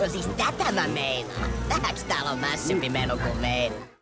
No siis tätä mä meinaan. Tähäks täällä on mässyppi meno kuin meillä?